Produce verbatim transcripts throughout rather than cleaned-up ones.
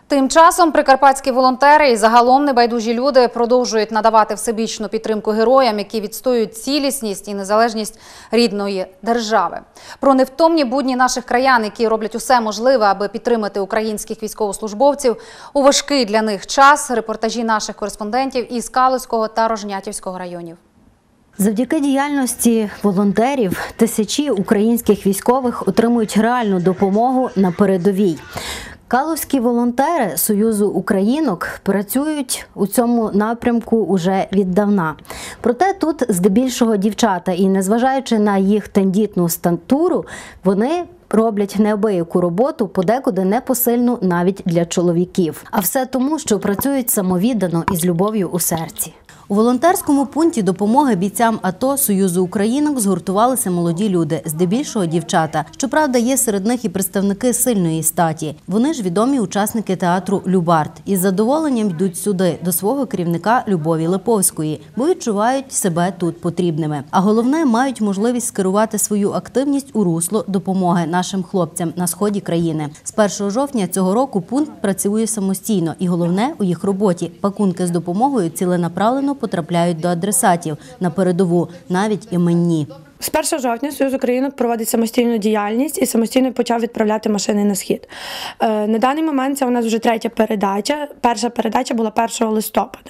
Тим часом прикарпатські волонтери і загалом небайдужі люди продовжують надавати всебічну підтримку героям, які відстоюють цілісність і незалежність рідної держави. Про невтомні будні наших краян, які роблять усе можливе, аби підтримати українських військовослужбовців у важкий для них час, репортажі наших кореспондентів із Калузького та Рожнятівського районів. Завдяки діяльності волонтерів тисячі українських військових отримують реальну допомогу на передовій. Калузькі волонтери Союзу українок працюють у цьому напрямку уже віддавна. Проте тут здебільшого дівчата, і незважаючи на їх тендітну статуру, вони роблять неабияку роботу, подекуди непосильну навіть для чоловіків. А все тому, що працюють самовіддано і з любов'ю у серці. У волонтерському пункті допомоги бійцям АТО Союзу українок згуртувалися молоді люди, здебільшого дівчата. Щоправда, є серед них і представники сильної статі. Вони ж відомі учасники театру «Любард». Із задоволенням йдуть сюди, до свого керівника Любові Липовської, бо відчувають себе тут потрібними. А головне, мають можливість скерувати свою активність у русло допомоги нашим хлопцям на сході країни. З першого жовтня цього року пункт працює самостійно. І головне у їх роботі – пакунки з допомогою ціленаправлено потрапляють до адресатів на передову, навіть іменні. З першого жовтня Союз українок проводить самостійну діяльність і самостійно почав відправляти машини на схід. На даний момент це у нас вже третя передача. Перша передача була першого листопада.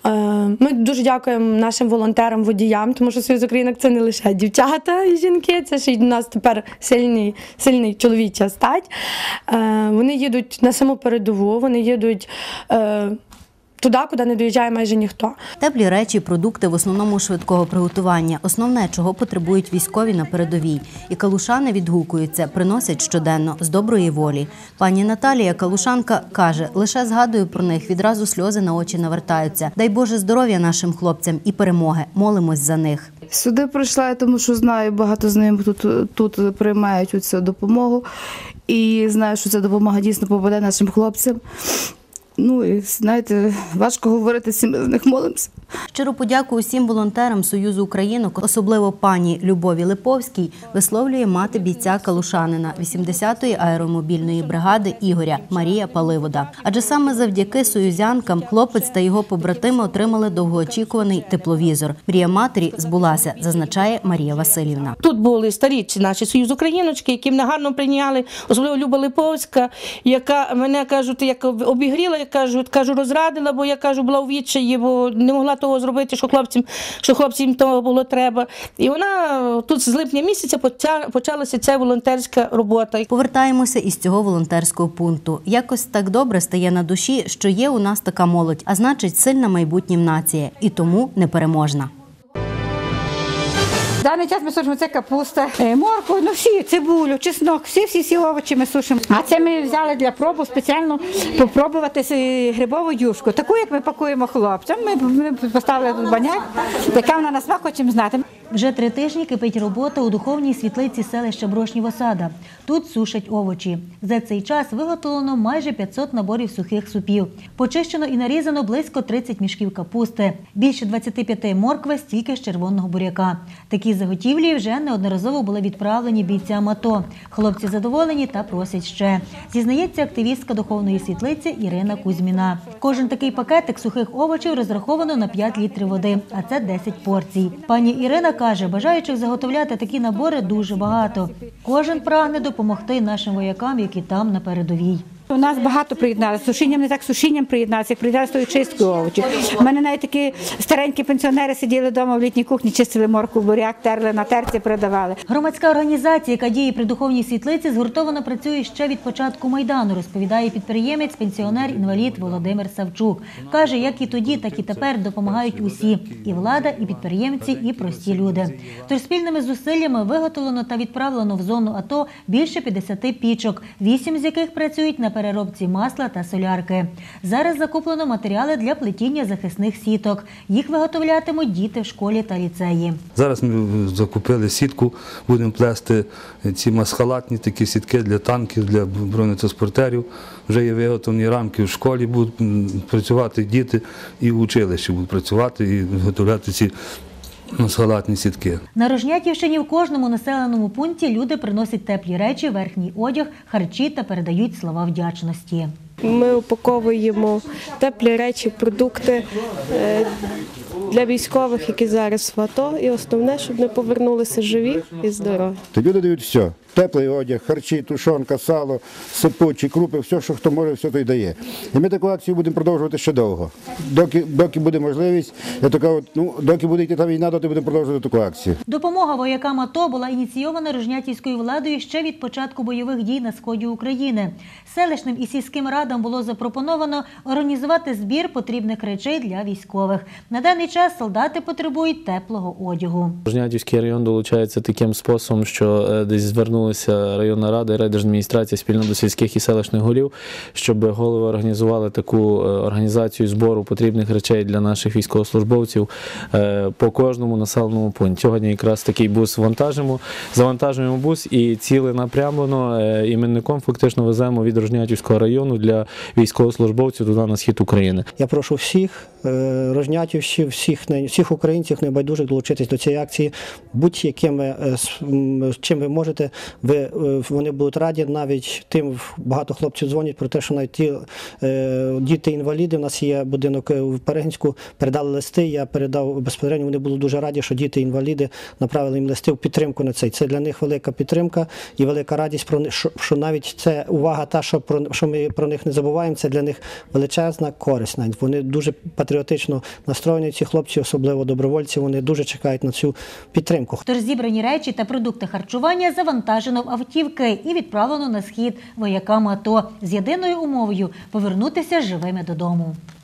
Ми дуже дякуємо нашим волонтерам-водіям, тому що Союз українок – це не лише дівчата і жінки, це ще й у нас тепер сильний, сильний чоловіча стать. Вони їдуть на саму передову, вони їдуть туди, куди не доїжджає майже ніхто. Теплі речі, продукти в основному швидкого приготування. Основне, чого потребують військові на передовій. І калушани відгукуються, приносять щоденно, з доброї волі. Пані Наталія, калушанка, каже, лише згадую про них, відразу сльози на очі навертаються. Дай Боже здоров'я нашим хлопцям і перемоги. Молимось за них. Сюди прийшла, тому що знаю, багато знайомих тут, тут приймають цю допомогу. І знаю, що ця допомога дійсно попаде нашим хлопцям. Ну і, знаєте, важко говорити, всі ми з них молимося. Щиру подяку усім волонтерам Союзу українок, особливо пані Любові Липовській, висловлює мати бійця калушанина вісімдесятої аеромобільної бригади Ігоря Марія Паливода. Адже саме завдяки союзянкам хлопець та його побратими отримали довгоочікуваний тепловізор. Мрія матері збулася, зазначає Марія Василівна. Тут були старічі наші Союз україночки, які мене гарно прийняли, особливо Люба Липовська, яка мене, кажуть, як обігріла, я кажу, кажу, розрадила, бо я кажу, була у відчаї, бо не могла того зробити, що хлопцям, що хлопцям того було треба. І вона тут з липня місяця почалася ця волонтерська робота. Повертаємося із цього волонтерського пункту. Якось так добре стає на душі, що є у нас така молодь, а значить сильна майбутнім нація. І тому непереможна. В даний час ми сушимо це капуста, моркву, ну всі, цибулю, чеснок, всі-всі овочі ми сушимо. А це ми взяли для пробу спеціально попробувати грибову юшку. Таку, як ми пакуємо хлопцям, ми, ми поставили тут баняк, яка вона на смак, хочемо знати. Вже три тижні кипить робота у духовній світлиці селища Брошнєва Осада. Тут сушать овочі. За цей час виготовлено майже п'ятсот наборів сухих супів. Почищено і нарізано близько тридцять мішків капусти. Більше двадцяти п'яти моркви, стільки з червоного буряка. Такі заготівлі вже неодноразово були відправлені бійцям АТО. Хлопці задоволені та просять ще. Зізнається активістка духовної світлиці Ірина Кузьміна. Кожен такий пакетик сухих овочів розраховано на п'ять літрів води, а це десять порцій. Пані Ірина каже, бажаючих заготовляти такі набори дуже багато. Кожен прагне допомогти нашим воякам, які там на передовій. У нас багато приєдналися, сушінням не так сушінням приєдналися, як приєдналися тою чисткою овочів. У мене навіть такі старенькі пенсіонери сиділи вдома в літній кухні, чистили морку, буряк, терли на терці, продавали. Громадська організація, яка діє при духовній світлиці, згуртовано працює ще від початку Майдану, розповідає підприємець, пенсіонер-інвалід Володимир Савчук. Каже, як і тоді, так і тепер допомагають усі – і влада, і підприємці, і прості люди. Тож спільними зусиллями виготовлено та відправлено в зону АТО більше п'ятдесят пічок, вісім з яких працюють на переробці масла та солярки. Зараз закуплено матеріали для плетіння захисних сіток. Їх виготовлятимуть діти в школі та ліцеї. Зараз ми закупили сітку, будемо плести ці масхалатні такі сітки для танків, для бронетранспортерів. Вже є виготовлені рамки в школі, будуть працювати діти і в училищі будуть працювати і виготовляти ці масхалатні сітки. На Рожнятівщині в кожному населеному пункті люди приносять теплі речі, верхній одяг, харчі та передають слова вдячності. Ми упаковуємо теплі речі, продукти е, для військових, які зараз в АТО. І основне, щоб ми повернулися живі і здорові. Люди дають все. Теплий одяг, харчі, тушонка, сало, сипучі, крупи, все, що хто може, все то й дає. І ми таку акцію будемо продовжувати ще довго. Доки, доки буде можливість, я така от, ну, доки буде йти та війна, доки будемо продовжувати таку акцію. Допомога воякам АТО була ініційована Рожнятівською владою ще від початку бойових дій на сході України. Селищним і сільським радам було запропоновано організувати збір потрібних речей для військових. На даний час солдати потребують теплого одягу. Рожнятівський район долучається таким способом, що десь звернулися районна рада і райдержадміністрація спільно до сільських і селищних голів, щоб голови організували таку організацію збору потрібних речей для наших військовослужбовців по кожному населеному пункті. Сьогодні якраз такий бус вантажимо, завантажуємо бус і ціленапрямлено іменником фактично веземо від Рожнятівського району для військовослужбовців туди на схід України. Я прошу всіх рожнятівців, всіх, всіх українців небайдужих долучитись до цієї акції будь-якими, чим ви можете. Ви, вони будуть раді, навіть тим багато хлопців дзвонять про те, що навіть ті е, діти-інваліди, у нас є будинок в Перегінську, передали листи, я передав безпосередньо, вони були дуже раді, що діти-інваліди направили їм листи в підтримку на цей. Це для них велика підтримка і велика радість, про них, що, що навіть це увага та, що, про, що ми про них не забуваємо, це для них величезна користь. Навіть. Вони дуже патріотично настроєні, ці хлопці, особливо добровольці, вони дуже чекають на цю підтримку. Тож зібрані речі та продукти харчування завантажено в автівки і відправлено на схід воякам АТО з єдиною умовою – повернутися живими додому.